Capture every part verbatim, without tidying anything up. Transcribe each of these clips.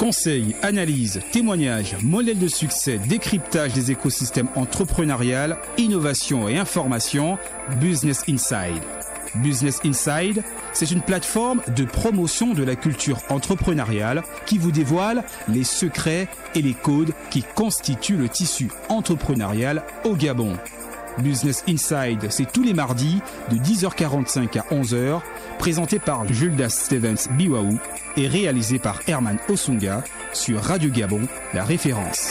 Conseils, analyses, témoignages, modèles de succès, décryptage des écosystèmes entrepreneurial, innovation et information, Business Inside. Business Inside, c'est une plateforme de promotion de la culture entrepreneuriale qui vous dévoile les secrets et les codes qui constituent le tissu entrepreneurial au Gabon. Business Inside, c'est tous les mardis de dix heures quarante-cinq à onze heures, présenté par Juldas Stevens Biwaou et réalisé par Herman Osunga sur Radio Gabon, la référence.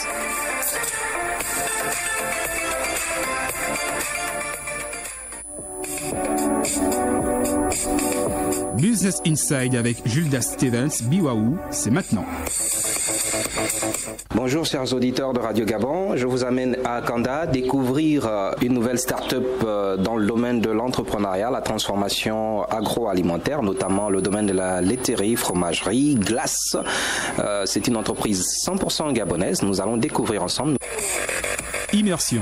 Business Inside avec Juldas Stevens Biwaou, c'est maintenant. Bonjour chers auditeurs de Radio Gabon, je vous amène à Kanda découvrir une nouvelle start-up dans le domaine de l'entrepreneuriat, la transformation agroalimentaire, notamment le domaine de la laiterie, fromagerie, glace. Euh, c'est une entreprise cent pour cent gabonaise, nous allons découvrir ensemble. Immersion.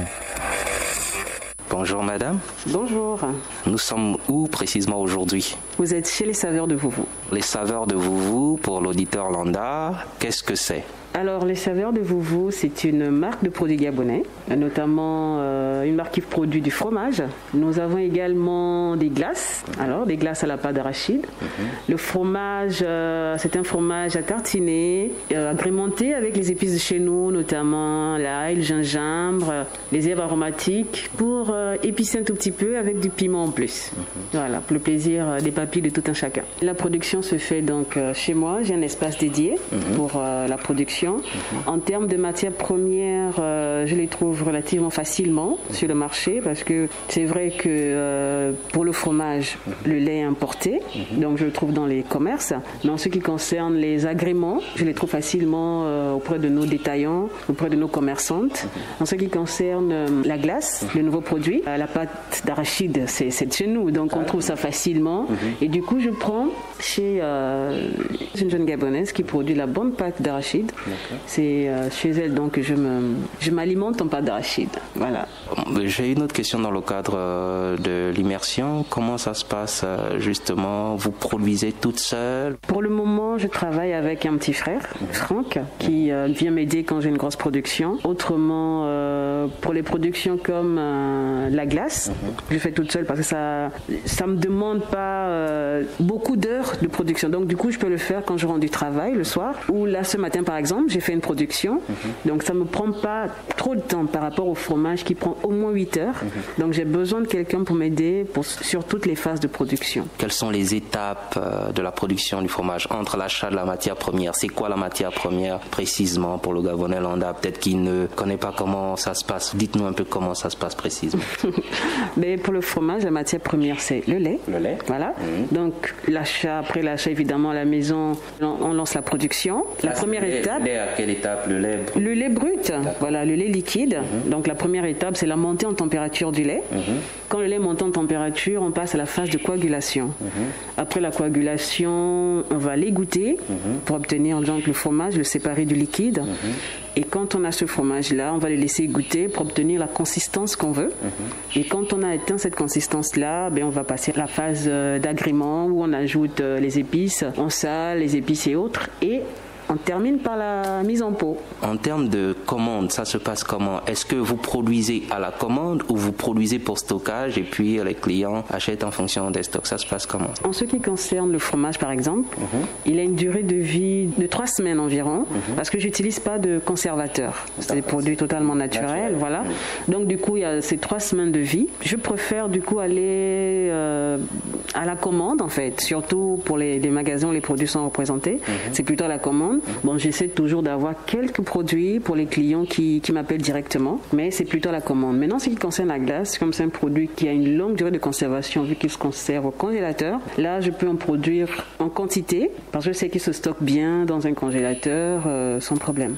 Bonjour madame. Bonjour. Nous sommes où précisément aujourd'hui? Vous êtes chez les Saveurs de Vouvou. Les Saveurs de Vouvou, pour l'auditeur lambda, qu'est-ce que c'est? Alors, les Saveurs de Vouvou, c'est une marque de produits gabonais, notamment euh, une marque qui produit du fromage. Nous avons également des glaces, alors des glaces à la pâte d'arachide. Mm-hmm. Le fromage, euh, c'est un fromage à tartiner, euh, agrémenté avec les épices de chez nous, notamment l'ail, le gingembre, les herbes aromatiques, pour euh, épicer un tout petit peu avec du piment en plus. Mm-hmm. Voilà, pour le plaisir euh, des papilles de tout un chacun. La production se fait donc euh, chez moi, j'ai un espace dédié mm-hmm. pour euh, la production. Mm-hmm. En termes de matières premières, euh, je les trouve relativement facilement mm-hmm. sur le marché parce que c'est vrai que euh, pour le fromage, mm-hmm. le lait est importé, mm-hmm. donc je le trouve dans les commerces. Mais en ce qui concerne les agréments, je les trouve facilement euh, auprès de nos détaillants, auprès de nos commerçantes. Mm-hmm. En ce qui concerne euh, la glace, mm-hmm. le nouveau produit, euh, la pâte d'arachide, c'est, c'est de chez nous, donc on trouve ça facilement. Mm-hmm. Et du coup, je prends chez euh, une jeune gabonaise qui produit la bonne pâte d'arachide. Okay. C'est euh, chez elle donc que je, me, je m'alimente en pâte d'arachide. Voilà. J'ai une autre question dans le cadre euh, de l'immersion. Comment ça se passe euh, justement? Vous produisez toute seule? Pour le moment, je travaille avec un petit frère, mmh. Franck, qui euh, vient m'aider quand j'ai une grosse production. Autrement, euh, pour les productions comme euh, la glace, mmh. je fais toute seule parce que ça ça me demande pas euh, beaucoup d'heures de production. Donc du coup, je peux le faire quand je rentre du travail le soir ou là ce matin par exemple. J'ai fait une production, mm-hmm. donc ça ne me prend pas trop de temps par rapport au fromage qui prend au moins huit heures. Mm-hmm. Donc j'ai besoin de quelqu'un pour m'aider pour, sur toutes les phases de production. Quelles sont les étapes euh, de la production du fromage entre l'achat de la matière première? C'est quoi la matière première précisément pour le Gabonais lambda? Peut-être qu'il ne connaît pas comment ça se passe. Dites-nous un peu comment ça se passe précisément. Mais pour le fromage, la matière première, c'est le lait. Le lait. Voilà. Mm-hmm. Donc l'achat, après l'achat évidemment à la maison, on lance la production. La ah, première lait, étape... Lait à quelle étape? Le lait brut? Le lait brut, D'accord. voilà, le lait liquide. Mm-hmm. Donc la première étape, c'est la montée en température du lait. Mm-hmm. Quand le lait monte en température, on passe à la phase de coagulation. Mm-hmm. Après la coagulation, on va l'égoutter mm-hmm. pour obtenir donc le fromage, le séparer du liquide. Mm-hmm. Et quand on a ce fromage-là, on va le laisser égoutter pour obtenir la consistance qu'on veut. Mm-hmm. Et quand on a atteint cette consistance-là, ben, on va passer à la phase d'agrément où on ajoute les épices, on sale, les épices et autres. Et on termine par la mise en pot. En termes de commande, ça se passe comment? Est-ce que vous produisez à la commande ou vous produisez pour stockage et puis les clients achètent en fonction des stocks? Ça se passe comment? En ce qui concerne le fromage par exemple, mm-hmm. il a une durée de vie de trois semaines environ mm-hmm. parce que j'utilise pas de conservateur. C'est des produits totalement naturels. Naturel. Voilà. Mm-hmm. Donc du coup, il y a ces trois semaines de vie. Je préfère du coup aller euh, à la commande en fait, surtout pour les, les magasins où les produits sont représentés. Mm-hmm. C'est plutôt à la commande. Bon, j'essaie toujours d'avoir quelques produits pour les clients qui, qui m'appellent directement, mais c'est plutôt à la commande. Maintenant, ce qui concerne la glace, comme c'est un produit qui a une longue durée de conservation vu qu'il se conserve au congélateur, là, je peux en produire en quantité parce que je sais qu'il se stocke bien dans un congélateur euh, sans problème.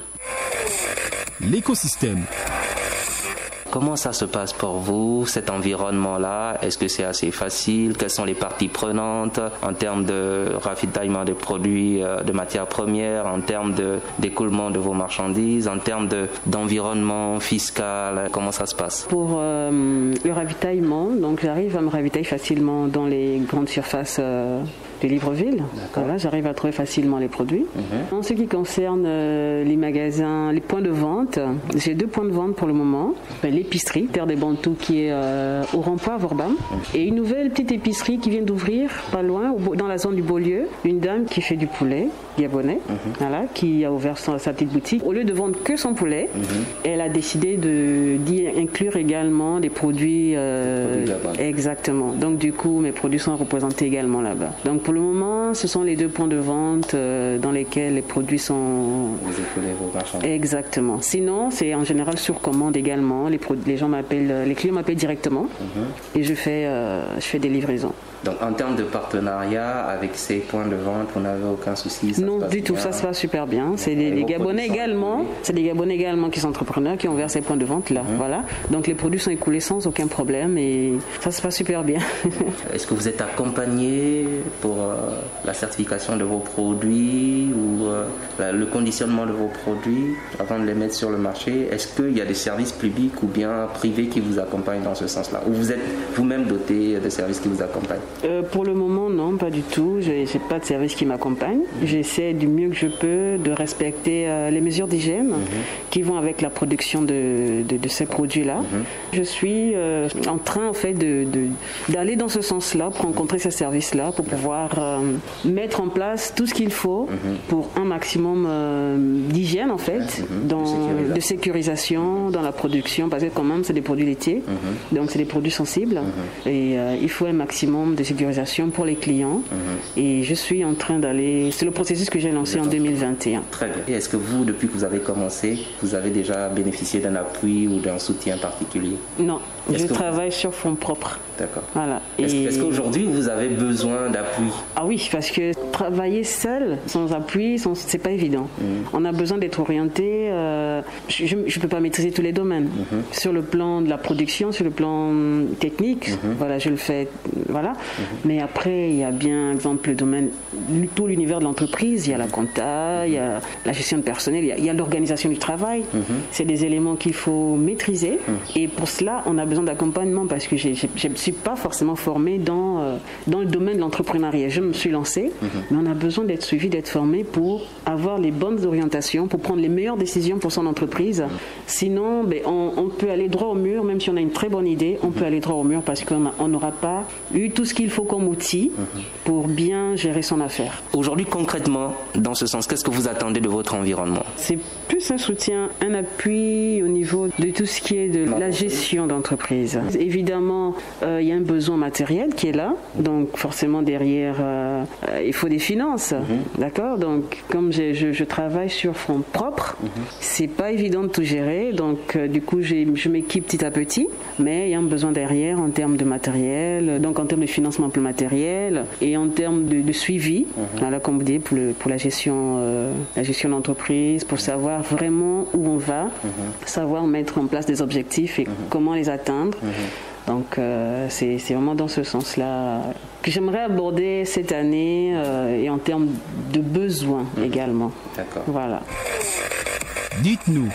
L'écosystème. Comment ça se passe pour vous, cet environnement-là? Est-ce que c'est assez facile? Quelles sont les parties prenantes en termes de ravitaillement de produits, de matières premières, en termes de, d'écoulement de vos marchandises, en termes de, d'environnement fiscal? Comment ça se passe? Pour euh, le ravitaillement, donc j'arrive à me ravitailler facilement dans les grandes surfaces euh, de Libreville. Voilà, j'arrive à trouver facilement les produits. Mm-hmm. En ce qui concerne euh, les magasins, les points de vente, j'ai deux points de vente pour le moment. L'épicerie, Terre des Bantous, qui est euh, au rond-point à Vorbam. Mm-hmm. Et une nouvelle petite épicerie qui vient d'ouvrir, pas loin, au, dans la zone du Beaulieu. Une dame qui fait du poulet gabonais, mm-hmm. voilà, qui a ouvert sa, sa petite boutique. Au lieu de vendre que son poulet, mm-hmm. elle a décidé de, d'y inclure également des produits... Euh, exactement. Donc du coup, mes produits sont représentés également là-bas. Donc pour le moment, ce sont les deux points de vente euh, dans lesquels les produits sont... Vous écoulez vos marchandises. Exactement. Sinon, c'est en général sur commande également. Les, pro- les gens m'appellent, les clients m'appellent directement mm-hmm. et je fais, euh, je fais des livraisons. Donc en termes de partenariat avec ces points de vente, vous n'avez aucun souci? Ça non, du tout, bien. Ça se passe super bien. C'est des, des Gabonais également, c'est des Gabonais également qui sont entrepreneurs, qui ont ouvert ces points de vente là. Mmh. Voilà. Donc les produits sont écoulés sans aucun problème et ça se passe super bien. Est-ce que vous êtes accompagné pour euh, la certification de vos produits ou euh, la, le conditionnement de vos produits avant de les mettre sur le marché? Est-ce qu'il y a des services publics ou bien privés qui vous accompagnent dans ce sens-là? Ou vous êtes vous-même doté de services qui vous accompagnent? Euh, pour le moment, non, pas du tout. Je n'ai pas de service qui m'accompagne. J'essaie du mieux que je peux de respecter euh, les mesures d'hygiène mm-hmm. qui vont avec la production de, de, de ces produits-là. Mm-hmm. Je suis euh, en train, en fait, de, de, d'aller dans ce sens-là pour rencontrer ces services-là, pour pouvoir euh, mettre en place tout ce qu'il faut mm-hmm. pour un maximum euh, d'hygiène, en fait, mm-hmm. dans, de, de sécurisation dans la production, parce que quand même, c'est des produits laitiers, mm-hmm. donc c'est des produits sensibles, mm-hmm. et euh, il faut un maximum de sécurisation pour les clients mmh. et je suis en train d'aller, c'est le processus que j'ai lancé en deux mille vingt et un. Très bien. Et est-ce que vous, depuis que vous avez commencé, vous avez déjà bénéficié d'un appui ou d'un soutien particulier? Non, est-ce je travaille vous... sur fonds propres. D'accord. Voilà. Est-ce, et... est-ce qu'aujourd'hui vous avez besoin d'appui? Ah oui, parce que travailler seul, sans appui, sans... c'est pas évident. Mmh. On a besoin d'être orienté. Euh... Je ne peux pas maîtriser tous les domaines. Mmh. Sur le plan de la production, sur le plan technique, mmh. voilà, je le fais, voilà. Mmh. Mais après, il y a bien, exemple, le domaine, tout l'univers de l'entreprise. Il y a la compta, il y a la gestion de personnel, il y a, il y a l'organisation du travail. Mmh. C'est des éléments qu'il faut maîtriser. Mmh. Et pour cela, on a besoin d'accompagnement parce que j'ai, j'ai, je ne suis pas forcément formée dans, euh, dans le domaine de l'entrepreneuriat. Je me suis lancée, mmh. mais on a besoin d'être suivi, d'être formé pour avoir les bonnes orientations, pour prendre les meilleures décisions pour son entreprise. Mmh. Sinon, ben, on, on peut aller droit au mur, même si on a une très bonne idée, on mmh. peut aller droit au mur parce qu'on n'aura pas eu tout ce qu'il faut comme outil mmh. pour bien gérer son affaire. Aujourd'hui, concrètement, dans ce sens, qu'est-ce que vous attendez de votre environnement? C'est plus un soutien, un appui au niveau de tout ce qui est de la gestion d'entreprise. Évidemment, euh, il y a un besoin matériel qui est là, donc forcément derrière, euh, euh, il faut des finances, mmh. d'accord? Donc, comme je, je, je travaille sur fonds propres, mmh. c'est pas évident de tout gérer, donc euh, du coup, j'ai, je m'équipe petit à petit, mais il y a un besoin derrière en termes de matériel, donc en termes de financement pour le matériel et en termes de, de suivi, mmh. voilà, comme vous dites, pour, le, pour la gestion, euh, la gestion d'entreprise, pour savoir vraiment où on va, mmh. savoir mettre en place des objectifs et mmh. comment les atteindre. Mmh. Donc euh, c'est, c'est vraiment dans ce sens-là que j'aimerais aborder cette année euh, et en termes de besoins mmh. également. D'accord. Voilà. Dites-nous.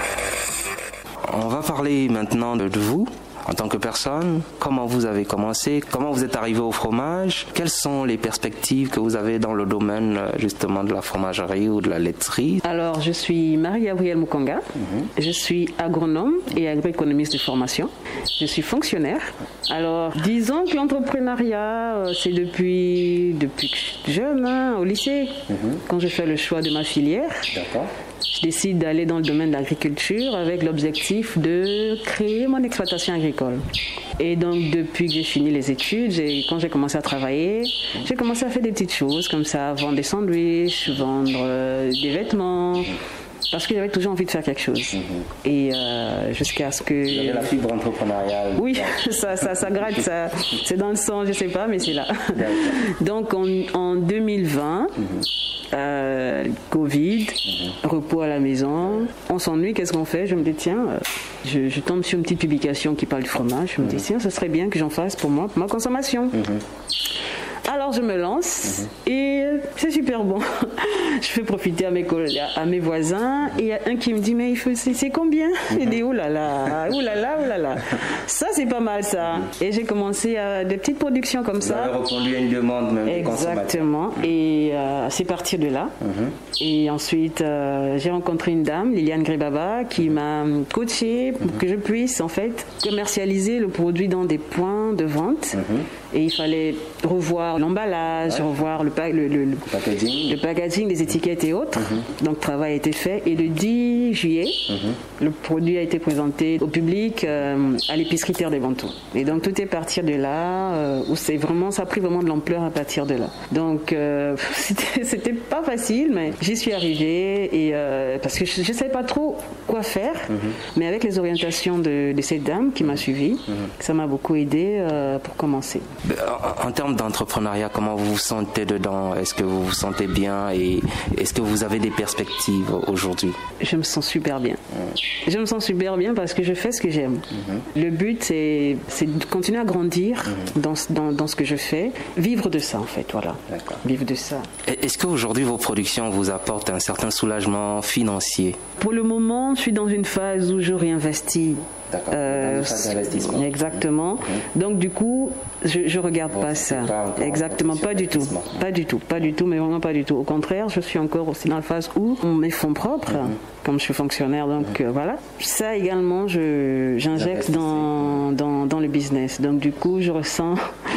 On va parler maintenant de, de vous. En tant que personne, comment vous avez commencé? Comment vous êtes arrivé au fromage? Quelles sont les perspectives que vous avez dans le domaine justement de la fromagerie ou de la laiterie? Alors, je suis Marie-Gabrielle Mukanga. Mm-hmm. Je suis agronome et agroéconomiste de formation. Je suis fonctionnaire. Alors, disons que l'entrepreneuriat, c'est depuis, depuis que je suis jeune, hein, au lycée, mm-hmm. quand je fais le choix de ma filière. D'accord. Je décide d'aller dans le domaine de l'agriculture avec l'objectif de créer mon exploitation agricole. Et donc, depuis que j'ai fini les études, j'ai, quand j'ai commencé à travailler, j'ai commencé à faire des petites choses comme ça, vendre des sandwichs, vendre euh, des vêtements, parce que j'avais toujours envie de faire quelque chose. Mm-hmm. Et euh, jusqu'à ce que... Vous avez la fibre entrepreneuriale. Oui, ça, ça, ça gratte, ça, c'est dans le sang, je ne sais pas, mais c'est là. Donc, en, en deux mille vingt... Mm-hmm. Euh, Covid, mmh. repos à la maison, on s'ennuie, qu'est-ce qu'on fait? Je me dis tiens, euh, je, je tombe sur une petite publication qui parle du fromage, je me mmh. dis tiens, ce serait bien que j'en fasse pour moi, pour ma consommation. Mmh. Alors je me lance mmh. et c'est super bon. je fais profiter à mes, à mes voisins. Et il y a un qui me dit, mais il faut, c'est, c'est combien? Il dit, oh là là, oh là là, oh là là. Ça, c'est pas mal ça. Et j'ai commencé à des petites productions comme Vous ça. Vous avez répondu à une demande même. Exactement. Et euh, c'est parti de là. Mm-hmm. Et ensuite, euh, j'ai rencontré une dame, Liliane Gribaba, qui m'a coachée pour mm-hmm. que je puisse en fait commercialiser le produit dans des points de vente. Mm-hmm. Et il fallait revoir l'emballage, ouais. revoir le, pa- le, le, le, packaging. le packaging, les étiquettes et autres. Mm-hmm. Donc, le travail a été fait. Et le dix juillet, mm-hmm. le produit a été présenté au public euh, à l'épicerie Terre des Bantous. Et donc, tout est parti de là, euh, où c'est vraiment, ça a pris vraiment de l'ampleur à partir de là. Donc, euh, c'était, c'était pas facile, mais j'y suis arrivée. Et, euh, parce que je ne savais pas trop quoi faire. Mm-hmm. Mais avec les orientations de, de cette dame qui m'a suivie, mm-hmm. ça m'a beaucoup aidé euh, pour commencer. En, en termes d'entrepreneuriat, comment vous vous sentez dedans? Est-ce que vous vous sentez bien et est-ce que vous avez des perspectives aujourd'hui? Je me sens super bien. Mmh. Je me sens super bien parce que je fais ce que j'aime. Mmh. Le but, c'est, c'est de continuer à grandir mmh. dans, dans, dans ce que je fais, vivre de ça en fait, voilà. D'accord. Vivre de ça. Est-ce qu'aujourd'hui, vos productions vous apportent un certain soulagement financier? Pour le moment, je suis dans une phase où je réinvestis. D'accord. Euh, exactement. Mmh. Donc du coup, je je regarde bon, pas ça. Pas exactement, pas du tout, pas du tout, pas du tout, mais vraiment pas du tout. Au contraire, je suis encore aussi dans la phase où on met fonds propres, mmh. comme je suis fonctionnaire, donc mmh. euh, voilà. Ça également, je j'injecte dans, dans dans le business. Donc du coup, je ressens.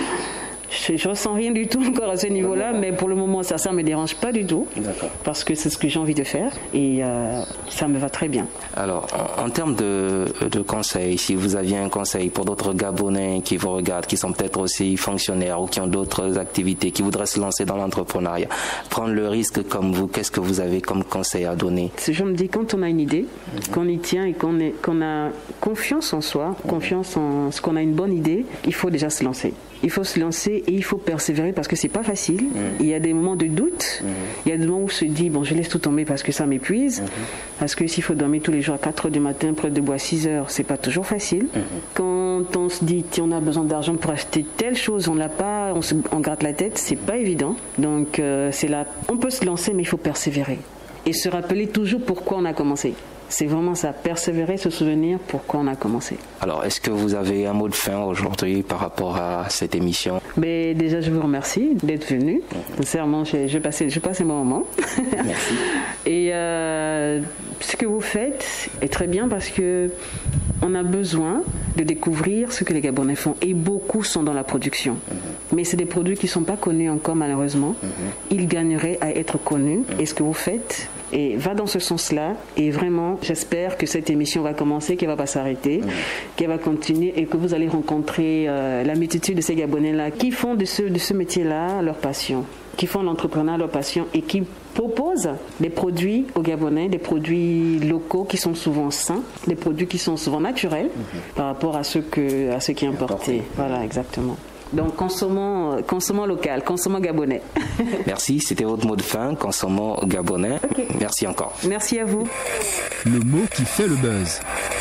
Je, je ressens rien du tout encore à ce niveau-là, mais pour le moment, ça, ça me dérange pas du tout, D'accord. parce que c'est ce que j'ai envie de faire et euh, ça me va très bien. Alors, en, en termes de, de conseils, si vous aviez un conseil pour d'autres Gabonais qui vous regardent, qui sont peut-être aussi fonctionnaires ou qui ont d'autres activités, qui voudraient se lancer dans l'entrepreneuriat, prendre le risque comme vous, qu'est-ce que vous avez comme conseil à donner? Je me dis, quand on a une idée, mm-hmm. qu'on y tient et qu'on, est, qu'on a confiance en soi, mm-hmm. confiance en ce qu'on a une bonne idée, il faut déjà se lancer. Il faut se lancer et il faut persévérer parce que c'est pas facile. Mmh. Il y a des moments de doute. Mmh. Il y a des moments où on se dit, bon, je laisse tout tomber parce que ça m'épuise. Mmh. Parce que s'il faut dormir tous les jours à quatre heures du matin, près de bois à six heures, c'est pas toujours facile. Mmh. Quand on se dit, tiens, on a besoin d'argent pour acheter telle chose, on l'a pas, on, se, on gratte la tête, c'est pas évident. Donc, euh, c'est là, on peut se lancer, mais il faut persévérer. Et se rappeler toujours pourquoi on a commencé. C'est vraiment ça, persévérer, se souvenir pourquoi on a commencé. Alors, est-ce que vous avez un mot de fin aujourd'hui par rapport à cette émission? Mais déjà, je vous remercie d'être venu. Sincèrement, je, je, passe, je passe un bon moment. Merci. Et euh, ce que vous faites est très bien parce que on a besoin de découvrir ce que les Gabonais font. Et beaucoup sont dans la production. Mm-hmm. Mais c'est des produits qui ne sont pas connus encore, malheureusement. Mm-hmm. Ils gagneraient à être connus. Mm-hmm. Et ce que vous faites et va dans ce sens-là. Et vraiment, j'espère que cette émission va commencer, qu'elle ne va pas s'arrêter, mmh. qu'elle va continuer et que vous allez rencontrer euh, la multitude de ces Gabonais-là qui font de ce, de ce métier-là leur passion, qui font l'entrepreneuriat leur passion et qui proposent des produits aux Gabonais, des produits locaux qui sont souvent sains, des produits qui sont souvent naturels mmh. par rapport à ce, que, à ce qui est importé. Voilà, exactement. Donc, consommons, consommons local, consommons gabonais. Merci, c'était votre mot de fin, consommons gabonais. Okay. Merci encore. Merci à vous. Le mot qui fait le buzz.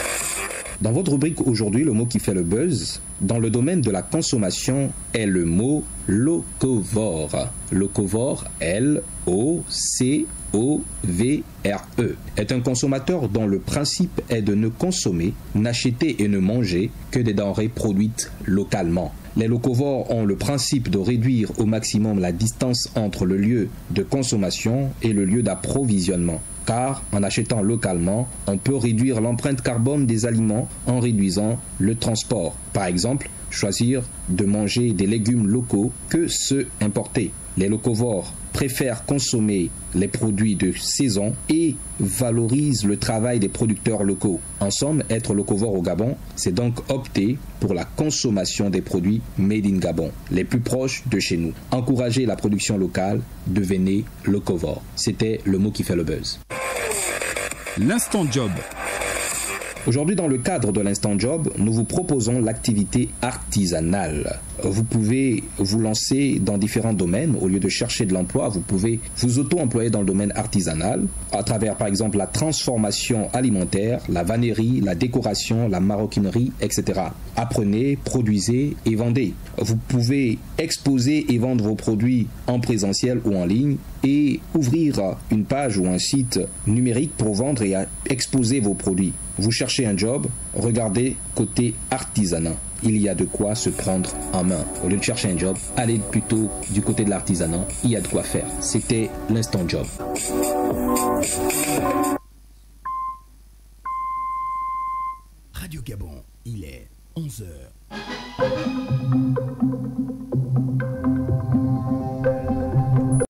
Dans votre rubrique aujourd'hui, le mot qui fait le buzz, dans le domaine de la consommation, est le mot locavore. Locavore, L O C O V R E, est un consommateur dont le principe est de ne consommer, n'acheter et ne manger que des denrées produites localement. Les locavores ont le principe de réduire au maximum la distance entre le lieu de consommation et le lieu d'approvisionnement. Car en achetant localement, on peut réduire l'empreinte carbone des aliments en réduisant le transport. Par exemple, choisir de manger des légumes locaux que ceux importés. Les locavores préfèrent consommer les produits de saison et valorisent le travail des producteurs locaux. En somme, être locavore au Gabon, c'est donc opter pour la consommation des produits made in Gabon, les plus proches de chez nous. Encouragez la production locale, devenez locavore. C'était le mot qui fait le buzz. L'instant job. Aujourd'hui, dans le cadre de l'instant job, nous vous proposons l'activité artisanale. vous pouvez vous lancer dans différents domaines. Au lieu de chercher de l'emploi, vous pouvez vous auto-employer dans le domaine artisanal à travers par exemple la transformation alimentaire, la vannerie, la décoration, la maroquinerie, et cetera. Apprenez, produisez et vendez. Vous pouvez exposer et vendre vos produits en présentiel ou en ligne et ouvrir une page ou un site numérique pour vendre et exposer vos produits. Vous cherchez un job, regardez côté artisanat. Il y a de quoi se prendre en main. Au lieu de chercher un job, allez plutôt du côté de l'artisanat. Il y a de quoi faire. C'était l'Instant Job. Radio Gabon, il est onze heures.